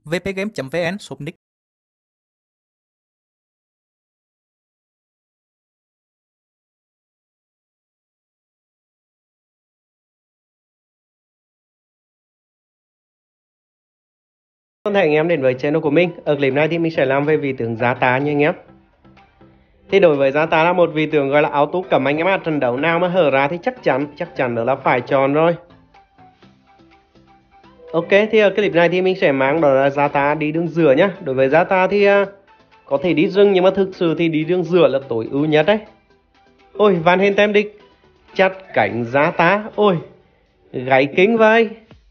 vpgame.vn shop nick. Thân thành anh em đến với channel của mình. Ở clip này thì mình sẽ làm về vị tướng Giá Tá nha anh em. Thì đối với Giá Tá là một vị tướng gọi là auto cấm anh em ạ. Trận đấu nào mà hở ra thì chắc chắn đó là phải chọn rồi. Ok, thì ở clip này thì mình sẽ mang đó là Giá Tá đi đường giữa nhá. Đối với Giá Tá thì có thể đi rừng, nhưng mà thực sự thì đi đường giữa là tối ưu nhất đấy. Ôi, Van Hên tem địch chặt cảnh Giá Tá. Ôi, gáy kính vậy.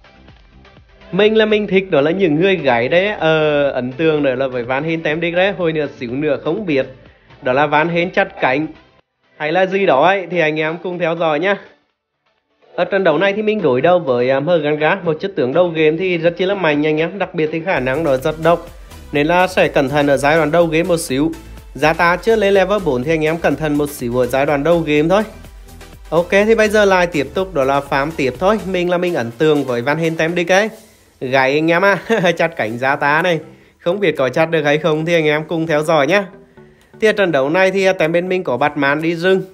Mình thích đó là những người gái đấy. Ấn tượng nữa là với Van Hên tem địch đấy. Hồi nữa xíu nữa không biết đó là Van Hên chặt cảnh hay là gì đó ấy, thì anh em cùng theo dõi nhá. Ở trận đấu này thì mình đối đầu với Mganga, một chất tướng đầu game thì rất chi là mạnh anh em, đặc biệt thì khả năng nó rất độc, nên là sẽ cẩn thận ở giai đoạn đầu game một xíu. Giá Tá chưa lên level 4 thì anh em cẩn thận một xíu ở giai đoạn đầu game thôi. Ok, thì bây giờ lại tiếp tục đó là farm tiếp thôi. Mình ấn tượng với Van Hên tem địch ấy, gái anh em chặt cảnh Giá Tá này, không biết có chặt được hay không thì anh em cùng theo dõi nhá. Thì ở trận đấu này thì tại bên mình có Batman đi rừng.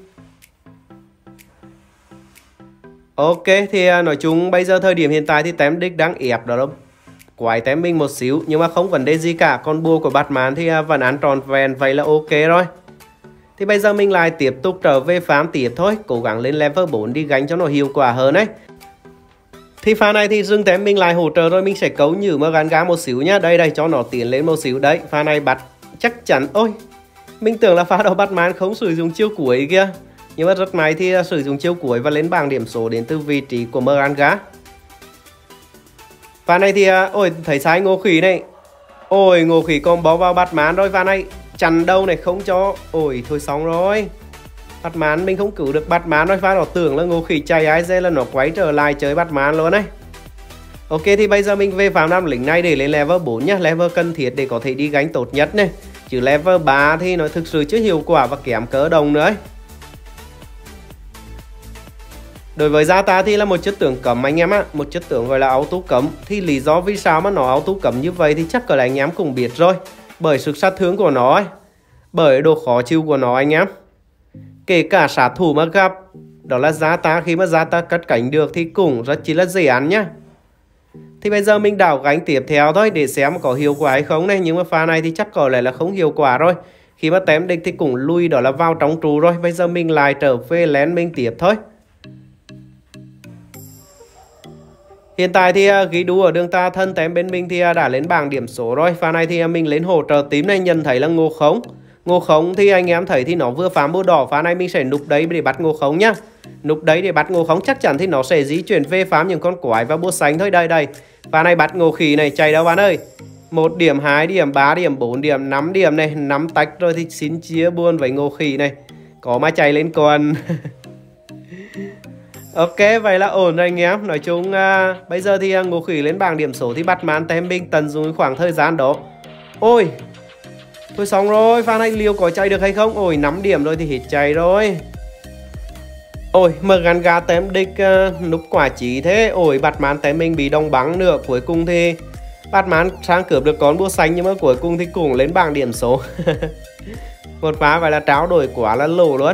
Ok, thì nói chung bây giờ thời điểm hiện tại thì tem địch đang ép đó là quái tem mình một xíu, nhưng mà không vấn đề gì cả. Con bùa của Batman thì vẫn ăn tròn vẹn, vậy là ok rồi. Thì bây giờ mình lại tiếp tục trở về farm tiếp thôi, cố gắng lên level 4 đi gánh cho nó hiệu quả hơn đấy. Thì pha này thì dừng tem mình lại hỗ trợ rồi, mình sẽ cấu nhử Mganga một xíu nhá. Đây cho nó tiến lên một xíu đấy. Pha này bắt chắc chắn. Ôi, mình tưởng là pha đầu Batman không sử dụng chiêu cuối kia, nhưng mà rất may thì sử dụng chiêu cuối và lên bảng điểm số đến từ vị trí của Mganga. Pha này thì ôi, thấy sai Ngô Khỉ này. Ôi, Ngô Khỉ combo vào Batman rồi. Pha này chặn đâu này không cho. Ôi, thôi xong rồi. Batman mình không cứu được Batman rồi. Pha nó tưởng là Ngô Khỉ chạy ai dê là nó quay trở lại chơi Batman luôn đấy. Ok, thì bây giờ mình về farm 5 lính này để lên level 4 nhá. Level cần thiết để có thể đi gánh tốt nhất này. Chứ level 3 thì nó thực sự chưa hiệu quả và kém cỡ đồng nữa ấy. Đối với Giá Tá thì là một chất tướng cấm anh em ạ, một chất tướng gọi là auto cấm. Thì lý do vì sao mà nó auto cấm như vậy thì chắc có lẽ anh em cũng biết rồi. Bởi sức sát thương của nó ấy, bởi độ khó chịu của nó anh em. Kể cả sát thủ mà gặp đó là Giá Tá, khi mà Giá Tá cất cánh được thì cũng rất chỉ là dễ ăn nhá. Thì bây giờ mình đảo gánh tiếp theo thôi để xem có hiệu quả hay không này. Nhưng mà pha này thì chắc có lẽ là không hiệu quả rồi. Khi mà tém địch thì cũng lui đó là vào trong trụ rồi. Bây giờ mình lại trở về lén mình tiếp thôi. Hiện tại thì ghi đu ở đường ta thân tém bên mình thì đã lên bảng điểm số rồi. Pha này thì mình lên hỗ trợ tím này, nhận thấy là Ngô Khống. Ngô Khống thì anh em thấy thì nó vừa farm búa đỏ. Pha này mình sẽ núp đấy để bắt Ngô Khống nhá. Núp đấy để bắt Ngô Khống, chắc chắn thì nó sẽ di chuyển về farm những con quái và búa xanh thôi. Đây. Pha này bắt Ngô Khỉ này, chạy đâu bạn ơi. 1 điểm, 2 điểm, 3 điểm, 4 điểm, 5 điểm này. 5 tách rồi thì xin chia buôn với Ngô Khỉ này. Có mà chạy lên quần. Ok, vậy là ổn rồi anh em. Nói chung bây giờ thì Ngô Khỉ lên bảng điểm số thì Batman tem mình tận dụng khoảng thời gian đó. Ôi, thôi xong rồi. Pha này liều có chạy được hay không? Ôi, 5 điểm rồi thì hết chạy rồi. Ôi, Mganga tem địch núp quả chí thế. Ôi, Batman tem mình bị đông bắn nữa. Cuối cùng thì Batman sang cướp được con búa xanh, nhưng mà cuối cùng thì cũng lên bảng điểm số. Một pha vậy là tráo đổi quá là lỗ luôn.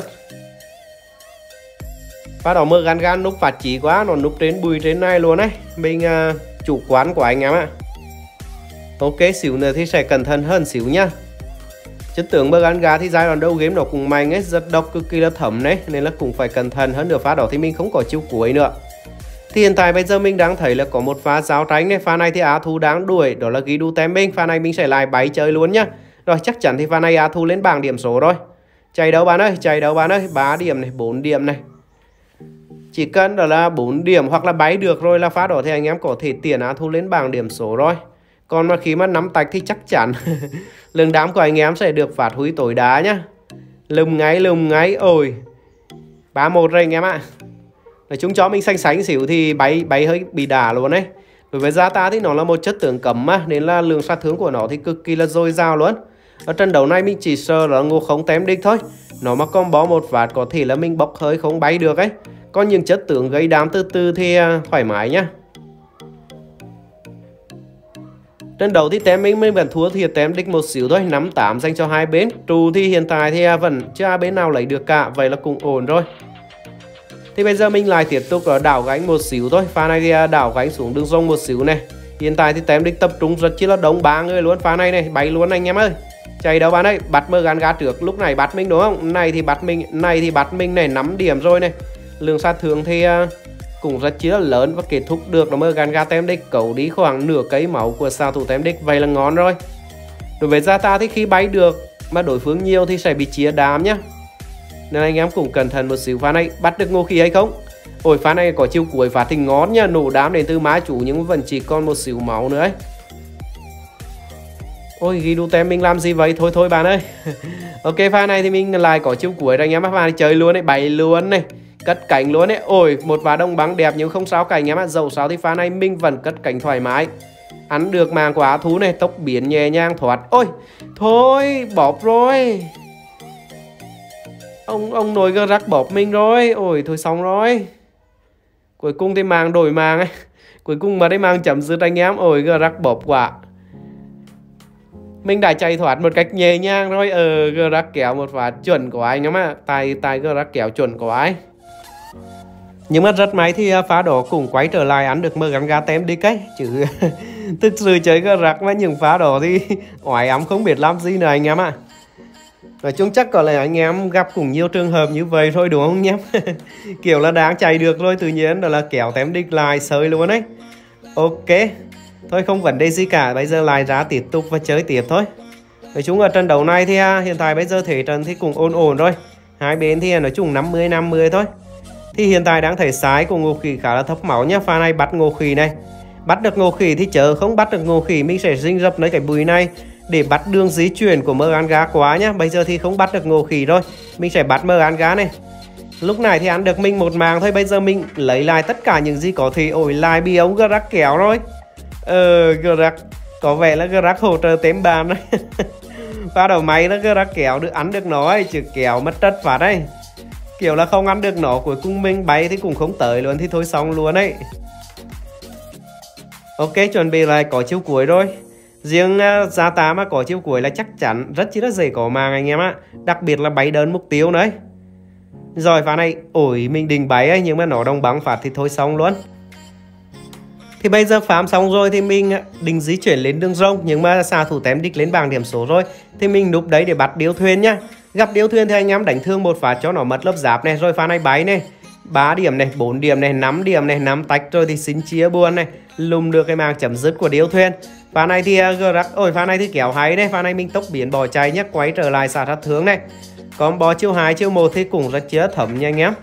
Pha đó Mganga núp phạt chí quá, nó núp trên bùi trên này luôn đấy. Mình chủ quán của anh em ạ. Ok, xíu nữa thì sẽ cẩn thận hơn xíu nhá. Chất tướng Mganga thì giai đoạn đầu game nó cũng mạnh ấy, rất độc, cực kỳ là thấm đấy, nên là cũng phải cẩn thận hơn nữa. Pha đó thì mình không có chiêu cuối nữa. Thì hiện tại bây giờ mình đang thấy là có một pha giao tranh này. Pha này thì Á Thu đang đuổi, đó là ghi đu tem mình. Pha này mình sẽ lại bay chơi luôn nhá. Rồi chắc chắn thì pha này Á Thu lên bảng điểm số rồi. Chạy đâu bạn ơi, chạy đâu bạn ơi. 3 điểm này, 4 điểm này. Chỉ cần đó là 4 điểm hoặc là bay được rồi là pha đó thì anh em có thể tiền Á Thu lên bảng điểm số rồi. Còn mà khi mà nắm tạch thì chắc chắn lượng đám của anh em sẽ được phát huy tối đa nhá. Lùm ngay. Ôi, 3-1 rồi anh em ạ. Nói chung cho mình xanh xíu thì bay hơi bị đà luôn đấy. Đối với Giá Tá thì nó là một chất tướng cấm mà, nên là lượng sát thương của nó thì cực kỳ là dồi dào luôn. Ở trận đấu này mình chỉ sợ là Ngô Khống tém địch thôi. Nó mà combo một phát có thể là mình bốc hơi không bay được ấy. Còn những chất tướng gây đám từ từ thì thoải mái nhá. Trận đấu thì tem mình vẫn thua thiệt tem đích một xíu thôi, 5-8 dành cho hai bên. Trụ thì hiện tại thì vẫn chưa bên nào lấy được cả, vậy là cũng ổn rồi. Thì bây giờ mình lại tiếp tục đảo gánh một xíu thôi. Pha này thì đảo gánh xuống đường rông một xíu này. Hiện tại thì tem đích tập trung rất chi là đông, 3 người luôn. Pha này này, bay luôn anh em ơi. Chạy đâu bạn ơi, bắt Morgana trước. Lúc này bắt mình đúng không? Này thì bắt mình này, 5 điểm rồi này. Lượng sát thương thì cũng rất chi là lớn và kết thúc được là Morgana tem đích cấu đi khoảng nửa cây máu của xạ thủ tem đích, vậy là ngon rồi. Đối với Zata thì khi bay được mà đối phương nhiều thì sẽ bị chia đám nhá, nên anh em cũng cẩn thận một xíu. Pha này bắt được ngô khí hay không? Ôi pha này có chiêu cuối phá thì ngon nha, nổ đám đến từ má chủ nhưng vẫn chỉ còn một xíu máu nữa ấy. Ôi ghi đu tem mình làm gì vậy? Thôi thôi bạn ơi. Ok pha này thì mình lại có chiêu cuối rồi anh em. Pha này chơi luôn đấy, bày luôn này, cất cánh luôn đấy. Ôi một vá đông băng đẹp nhưng không sao cả anh em ạ. Dẫu sao thì pha này mình vẫn cất cánh thoải mái, ăn được màng của á thú này, tốc biến nhẹ nhàng thoát. Ôi thôi bóp rồi, ông nồi gơ rắc bóp mình rồi. Ôi thôi xong rồi, cuối cùng thì màng đổi màng ấy, cuối cùng mà đây màng chấm dứt anh em. Ôi gơ rắc bóp quả, mình đã chạy thoát một cách nhẹ nhàng rồi. Gơ rắc kéo một phát chuẩn của anh em ạ. Tài gơ rắc kéo chuẩn của anh. Nhưng mà rất may thì phá đó cũng quay trở lại ăn được Morgana tem đi cái chứ. Thực sự chơi gơ rắc mà những phá đó thì oải ấm không biết làm gì nữa anh em ạ. Nói chung chắc có lẽ anh em gặp cũng nhiều trường hợp như vậy thôi đúng không anh em? Kiểu là đang chạy được rồi tự nhiên đó là kéo tem đích lại sơi luôn đấy. Ok, thôi không vấn đề gì cả, bây giờ lại ra tiếp tục và chơi tiếp thôi. Nói chung ở trận đấu này thì hiện tại bây giờ thể trận thì cũng ổn ổn rồi. Hai bên thì nói chung 50-50 thôi. Thì hiện tại đang thấy sái của Ngô Khỉ khá là thấp máu nhá. Pha này bắt Ngô Khỉ này, bắt được Ngô Khỉ thì chớ không bắt được Ngô Khỉ mình sẽ dinh dập lấy cái bùi này để bắt đường di chuyển của Morgana quá nhá. Bây giờ thì không bắt được Ngô Khỉ rồi, mình sẽ bắt Morgana này. Lúc này thì ăn được mình một màng thôi, bây giờ mình lấy lại tất cả những gì có thể. Ôi lại bị ông Grack kéo rồi. Grack có vẻ là Grack hỗ trợ tém bàn đấy. Pha đầu máy nó Grack kéo được, ăn được nó ấy, chứ kéo mất tất phát đấy. Kiểu là không ăn được nó, cuối cùng mình bay thì cũng không tới luôn, thì thôi xong luôn ấy. Ok, chuẩn bị lại có chiêu cuối rồi. Riêng Zata mà có chiêu cuối là chắc chắn rất chi là dễ có màng anh em ạ. Đặc biệt là bay đơn mục tiêu đấy. Rồi pha này, ôi mình định bay ấy, nhưng mà nó đồng bắn phạt thì thôi xong luôn. Thì bây giờ farm xong rồi thì mình định di chuyển lên đường rông, nhưng mà xạ thủ tem đích lên bảng điểm số rồi thì mình núp đấy để bắt điêu thuyền nhá. Gặp điêu thuyền thì anh em đánh thương một phát cho nó mất lớp giáp này. Rồi pha này bay này, 3 điểm này, 4 điểm này, 5 điểm này, 5 tách rồi thì xin chia buồn này, lùm được cái màng chấm dứt của điêu thuyền. Pha này thì ôi pha này thì kéo hay đấy, pha này mình tốc biến bỏ chạy nhá, quay trở lại xả sát thương này. Combo chiêu 2 chiêu 1 thì cũng rất chia thấm nha anh em.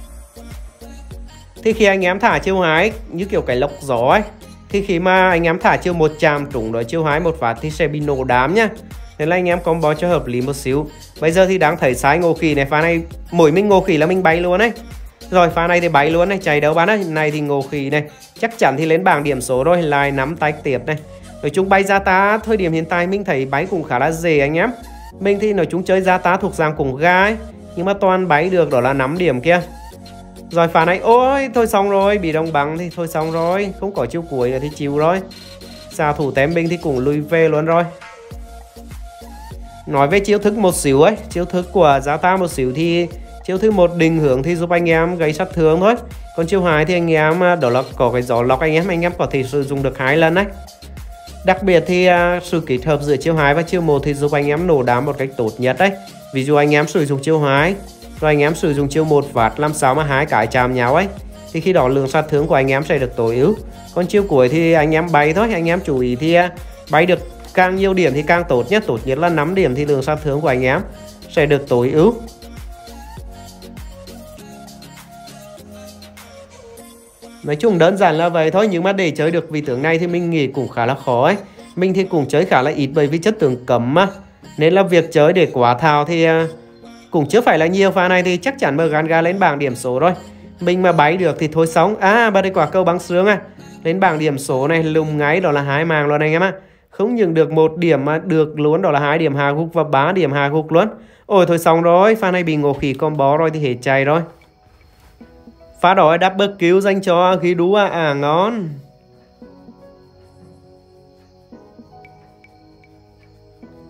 Thì khi anh em thả chiêu 2 như kiểu cái lốc gió ấy, thì khi mà anh em thả chiêu 1 chạm trúng đối chiêu 2 một phát thì sẽ bị nổ đám nhá. Nên là anh em combo cho hợp lý một xíu. Bây giờ thì đang thấy sai Ngô Khỉ này, pha này mỗi mình Ngô Khỉ là mình bay luôn đấy. Rồi pha này thì bay luôn này, chạy đâu bạn ơi. Này thì Ngô Khỉ này chắc chắn thì lên bảng điểm số rồi, lại nắm tay tiếp này. Nói chung bay Zata thời điểm hiện tại mình thấy bay cũng khá là dễ anh em. Mình thì nói chung chơi Zata thuộc dạng cùng ga ấy, nhưng mà toàn bay được đó là 5 điểm kia. Rồi pha này, ôi thôi xong rồi, bị đồng bằng thì thôi xong rồi, không có chiêu cuối nữa thì chịu rồi. Xạ thủ tem binh thì cũng lùi về luôn rồi. Nói về chiêu thức một xíu ấy, chiêu thức của Zata một xíu thì chiêu thứ 1 định hướng thì giúp anh em gây sát thương thôi. Còn chiêu 2 thì anh em đó là có cái gió lọc anh em có thể sử dụng được 2 lần đấy. Đặc biệt thì sự kết hợp giữa chiêu 2 và chiêu 1 thì giúp anh em nổ đám một cách tốt nhất đấy. Ví dụ anh em sử dụng chiêu 2 rồi anh em sử dụng chiêu 1 phát, làm sao mà 2 cái chạm nhau ấy, thì khi đó lượng sát thương của anh em sẽ được tối ưu. Còn chiêu cuối thì anh em bay thôi, anh em chú ý thì bay được càng nhiều điểm thì càng tốt nhất. Tốt nhất là 5 điểm thì lượng sát thương của anh em sẽ được tối ưu. Nói chung đơn giản là vậy thôi, nhưng mà để chơi được vị tướng này thì mình nghĩ cũng khá là khó ấy. Mình thì cũng chơi khá là ít bởi vì chất tướng cấm mà, nên là việc chơi để quá thao thì cũng chưa phải là nhiều. Pha này thì chắc chắn Morgana lên bảng điểm số rồi. Mình mà bay được thì thôi sống. Bà đây quả cầu băng sướng lên bảng điểm số này, lùm ngay đó là 2 màng luôn anh em ạ. Không những được 1 điểm mà được luôn đó là 2 điểm hạ gục và 3 điểm hạ gục luôn. Ôi thôi xong rồi, pha này bị Ngô Khỉ combo rồi thì hết chạy rồi. Pha đó double kill dành cho khí đú ngon.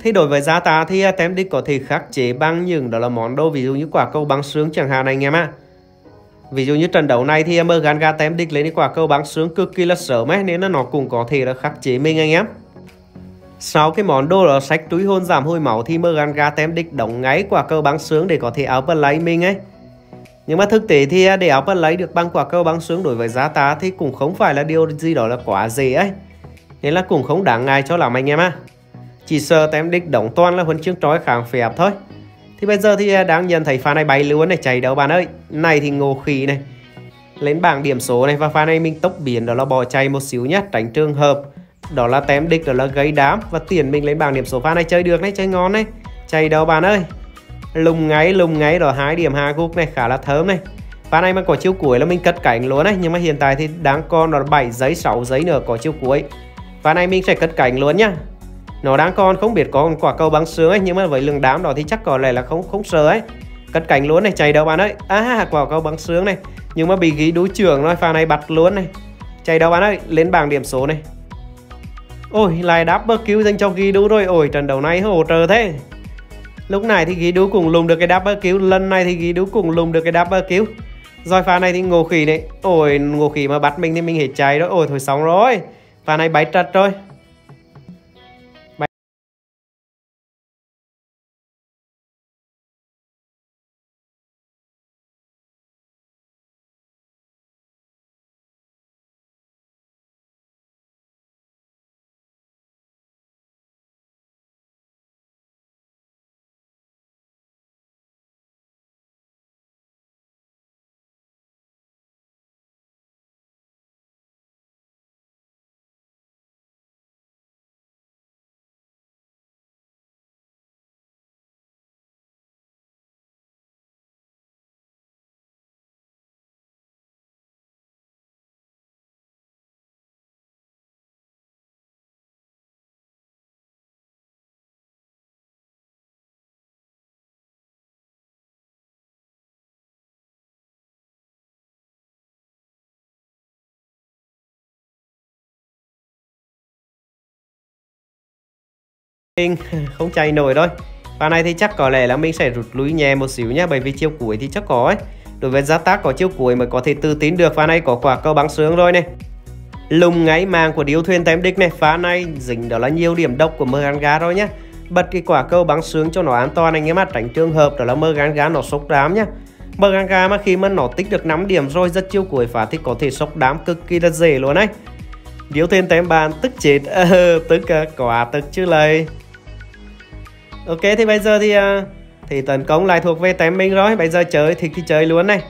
Thì đối với giá tá thì Tem Đích có thể khắc chế bằng những đó là món đồ ví dụ như quả cầu băng sướng chẳng hạn anh em ạ. Ví dụ như trận đấu này thì Morgan Ga Tem Đích lấy quả cầu băng sướng cực kỳ là sớm ấy, nên là nó cũng có thể là khắc chế mình anh em. Sau cái món đồ là sách túi hôn giảm hồi máu thì Morgan Ga Tem Đích đóng ngay quả cầu băng sướng để có thể outplay mình ấy. Nhưng mà thực tế thì để outplay được bằng quả cầu băng sướng đối với giá tá thì cũng không phải là điều gì đó là quá dễ ấy. Nên là cũng không đáng ngại cho lắm anh em ạ. Chỉ sợ Tem Đích đóng toàn là huân chương trói kháng phép thôi. Thì bây giờ thì đang nhận thấy pha này bay luôn này, chạy đâu bạn ơi. Này thì ngô khí này, lên bảng điểm số này, và pha này mình tốc biến đó là bỏ chạy một xíu nhé, tránh trường hợp đó là Tem Đích đó là gây đám và tiền mình lên bảng điểm số. Pha này chơi được này, chơi ngon này, chạy đâu bạn ơi. Lùng ngáy đó 2 điểm 2 gục này, khá là thơm này. Pha này mà có chiêu cuối là mình cất cảnh luôn này, nhưng mà hiện tại thì đang còn đó là 7 giấy 6 giấy nữa có chiêu cuối. Pha này mình sẽ cất cảnh luôn nhá. Nó đang còn không biết có quả cầu băng sướng ấy, nhưng mà với lượng đám đó thì chắc có lẽ là không sợ ấy. Cất cảnh luôn này, chạy đâu bạn ơi. Quả cầu băng sướng này, nhưng mà bị ghi đối trưởng rồi, pha này bắt luôn này. Chạy đâu bạn ơi, lên bảng điểm số này. Ôi, lại double kill dành cho ghi đú rồi. Ôi, trận đấu này hỗ trợ thế. Lúc này thì ghi đú cùng lùm được cái double kill, lần này thì ghi đú cùng lùm được cái double kill. Rồi pha này thì ngô khỉ này. Ôi, ngô khỉ mà bắt mình thì mình hết chạy đó. Ôi thôi xong rồi. Pha này bay trật rồi. Không chạy nổi thôi. Pha này thì chắc có lẽ là mình sẽ rút lui nhẹ một xíu nhá, bởi vì chiêu cuối thì chắc có ấy. Đối với giá tác có chiêu cuối mới có thể tự tin được. Pha này có quả cầu băng sướng rồi này, lùng ngáy màng của điêu thuyền Tem Đích này. Pha này dính đó là nhiều điểm độc của Morgan Ga rồi nhá. Bật cái quả cầu băng sướng cho nó an toàn anh em ạ, tránh trường hợp đó là Morgan Ga nó sốc đám nhá. Morgan Ga mà khi mà nó tích được 5 điểm rồi, rất chiêu cuối phá thì có thể sốc đám cực kỳ là dễ luôn đấy. Điêu thuyền Tem bàn tức chết, tức quả tức chứ lời. Ok, thì bây giờ thì tấn công lại thuộc về Tem mình rồi. Bây giờ chơi thì chơi luôn này.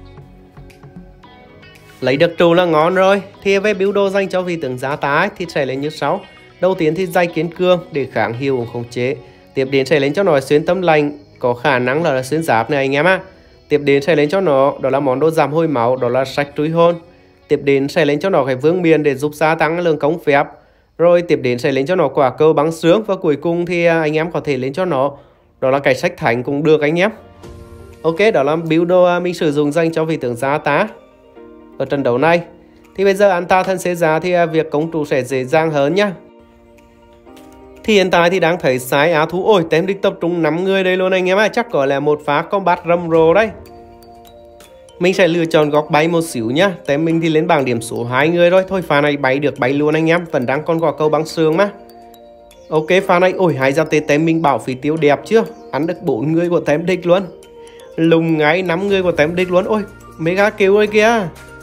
Lấy được trụ là ngon rồi. Thì về biểu đồ dành cho vị tướng giá tá thì sẽ lên như sau. Đầu tiên thì dây kiến cương để kháng hiệu cũng khống chế. Tiếp đến sẽ lên cho nó xuyên tâm lành, có khả năng là xuyên giáp này anh em á. Tiếp đến sẽ lên cho nó đó là món đồ giảm hồi máu, đó là sách túi hôn. Tiếp đến sẽ lên cho nó cái vương miền để giúp gia tăng lượng công phép. Rồi tiếp đến sẽ lên cho nó quả cầu băng sướng. Và cuối cùng thì anh em có thể lên cho nó đó là cái sách thánh cũng được anh em. Ok, đó là build đồ mình sử dụng dành cho vị tướng giá tá ở trận đấu này. Thì bây giờ anh ta thân xế giá thì việc công trụ sẽ dễ dàng hơn nhá. Thì hiện tại thì đang thấy sai á thú. Ôi, Tem Đích tập trung 5 người đây luôn anh em ạ. Chắc có là một phá combat rầm rộ đấy. Mình sẽ lựa chọn góc bay một xíu nhá. Tem mình thì lên bảng điểm số 2 người rồi. Thôi pha này bay được bay luôn anh em. Vẫn đang còn quả cầu băng sương mà. Ok, pha này. Ôi, hai giao tế Tem mình bảo phí tiêu đẹp chưa. Ăn được 4 người của Tem Đích luôn. Lùng ngay 5 người của Tem Đích luôn. Ôi, mega kill rồi kìa.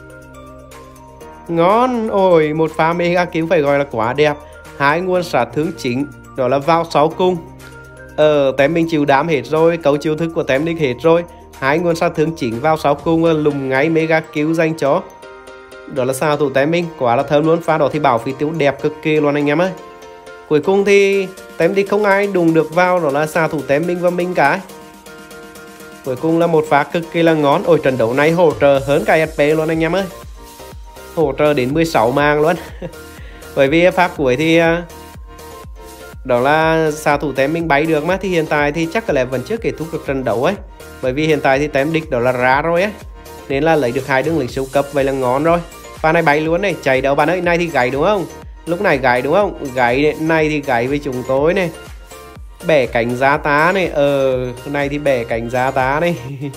Ngon. Ôi, một pha mega kill phải gọi là quá đẹp. 2 nguồn sát thương chính, đó là vào 6 cung. Tem mình chịu đám hết rồi. Cấu chiêu thức của Tem Đích hết rồi. 2 nguồn sát thương chính vào 6 cung, lùng ngay mega kill dành cho đó là sao thủ Tem mình. Quá là thơm luôn. Pha đó thì bảo phí tiêu đẹp cực kỳ luôn anh em ơi. Cuối cùng thì Tem Đích không ai đụng được vào đó là sao thủ Tem mình và mình cả. Cuối cùng là một pha cực kỳ là ngon. Ôi, trận đấu này hỗ trợ hơn cả SP luôn anh em ơi. Hỗ trợ đến 16 mạng luôn. Bởi vì pha cuối thì đó là xạ thủ Tem mình bay được mà. Thì hiện tại thì chắc có lẽ vẫn chưa kết thúc được trận đấu ấy. Bởi vì hiện tại thì Tem Đích đó là ra rồi ấy. Nên là lấy được 2 đường lính siêu cấp. Vậy là ngon rồi. Pha này bay luôn này. Chạy đâu bạn ơi. Này thì gãy đúng không? Lúc này gãy đúng không? Gãy này thì gãy với chúng tôi này. Bẻ cánh giá tá này. Này thì bẻ cánh giá tá này.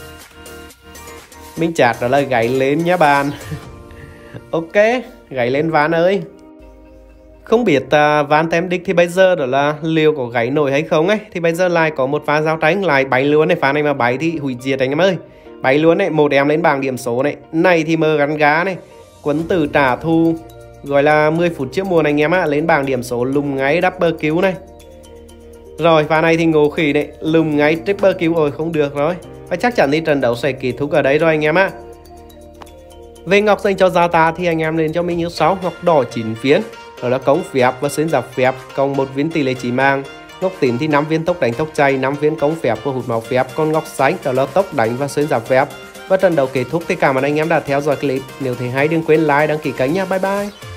Mình chặt đó là gáy lên nhá bạn. Ok, gáy lên ván ơi. Không biết ván tem đích thì bây giờ đó là liều có gáy nổi hay không ấy. Thì bây giờ lại có một pha giao tranh lại bay luôn này. Pha này mà bay thì hủy diệt anh em ơi. Bay luôn này, một em lên bảng điểm số này. Này thì mờ gắn gá này. Quấn tử trả thù gọi là 10 phút trước mùa này anh em ạ. Lên bảng điểm số lùm ngay double kill này. Rồi pha này thì ngộ khỉ đấy, lùm ngay triple kill rồi, không được rồi. Và chắc chắn thì trận đấu sẽ kết thúc ở đây rồi anh em ạ. Về ngọc dành cho Gia Ta thì anh em lên cho mình như sau. Ngọc đỏ 9 phiến, đó là công phép và xuyên giáp phép, cộng 1 viên tỷ lệ chỉ mang. Ngọc tím thì 5 viên tốc đánh tốc chạy, 5 viên công phép và hút máu phép. Còn ngọc xanh đó là tốc đánh và xuyên giáp phép. Và trận đấu kết thúc thì cảm ơn anh em đã theo dõi clip. Nếu thấy hay đừng quên like, đăng ký kênh nha. Bye bye.